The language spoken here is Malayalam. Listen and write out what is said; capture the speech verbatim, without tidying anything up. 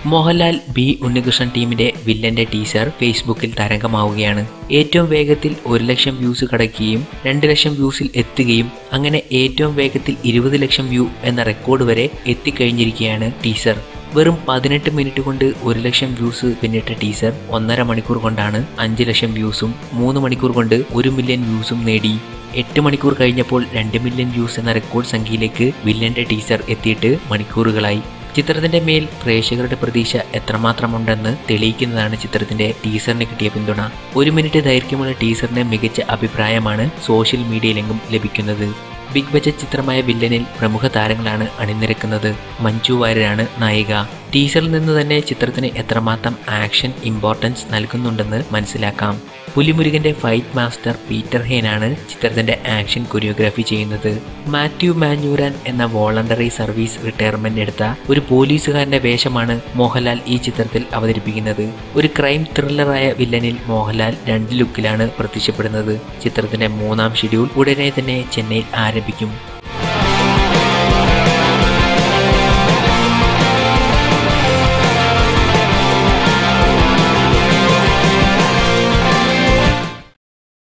മോഹൻലാൽ ബി ഉണ്ണികൃഷ്ണൻ ടീമിന്റെ വില്ലന്റെ ടീസർ ഫേസ്ബുക്കിൽ തരംഗമാവുകയാണ്. ഏറ്റവും വേഗത്തിൽ ഒരു ലക്ഷം വ്യൂസ് കടക്കുകയും രണ്ട് ലക്ഷം വ്യൂസിൽ എത്തുകയും അങ്ങനെ ഏറ്റവും വേഗത്തിൽ ഇരുപത് ലക്ഷം വ്യൂ എന്ന റെക്കോർഡ് വരെ എത്തിക്കഴിഞ്ഞിരിക്കുകയാണ് ടീസർ. വെറും പതിനെട്ട് മിനിറ്റ് കൊണ്ട് ഒരു ലക്ഷം വ്യൂസ് പിന്നിട്ട ടീസർ ഒന്നര മണിക്കൂർ കൊണ്ടാണ് അഞ്ച് ലക്ഷം വ്യൂസും മൂന്ന് മണിക്കൂർ കൊണ്ട് ഒരു മില്യൺ വ്യൂസും നേടി. എട്ട് മണിക്കൂർ കഴിഞ്ഞപ്പോൾ രണ്ട് മില്യൺ വ്യൂസ് എന്ന റെക്കോർഡ് സംഖ്യയിലേക്ക് വില്ലന്റെ ടീസർ എത്തിയിട്ട് മണിക്കൂറുകളായി. ചിത്രത്തിന്റെ മേൽ പ്രേക്ഷകരുടെ പ്രതീക്ഷ എത്രമാത്രമുണ്ടെന്ന് തെളിയിക്കുന്നതാണ് ചിത്രത്തിന്റെ ടീസറിന് കിട്ടിയ പിന്തുണ. ഒരു മിനിറ്റ് ദൈർഘ്യമുള്ള ടീസറിന് മികച്ച അഭിപ്രായമാണ് സോഷ്യൽ മീഡിയയിലെങ്ങും ലഭിക്കുന്നത്. ബിഗ് ബജറ്റ് ചിത്രമായ വില്ലനിൽ പ്രമുഖ താരങ്ങളാണ് അണിനിരക്കുന്നത്. മഞ്ജു വാര്യരാണ് നായിക. ടീസറിൽ നിന്ന് തന്നെ ചിത്രത്തിന് എത്രമാത്രം ആക്ഷൻ ഇമ്പോർട്ടൻസ് നൽകുന്നുണ്ടെന്ന് മനസ്സിലാക്കാം. പുലിമുരുകന്റെ ഫൈറ്റ് മാസ്റ്റർ പീറ്റർ ഹെയ്നാണ് ചിത്രത്തിന്റെ ആക്ഷൻ കൊറിയോഗ്രാഫി ചെയ്യുന്നത്. മാത്യു മാഞ്ഞൂരാൻ എന്ന വോളണ്ടറി സർവീസ് റിട്ടയർമെന്റ് എടുത്ത ഒരു പോലീസുകാരന്റെ വേഷമാണ് മോഹൻലാൽ ഈ ചിത്രത്തിൽ അവതരിപ്പിക്കുന്നത്. ഒരു ക്രൈം ത്രില്ലറായ വില്ലനിൽ മോഹൻലാൽ രണ്ട് ലുക്കിലാണ് പ്രത്യക്ഷപ്പെടുന്നത്. ചിത്രത്തിന്റെ മൂന്നാം ഷെഡ്യൂൾ ഉടനെ തന്നെ ചെന്നൈയിൽ ആരംഭിക്കും.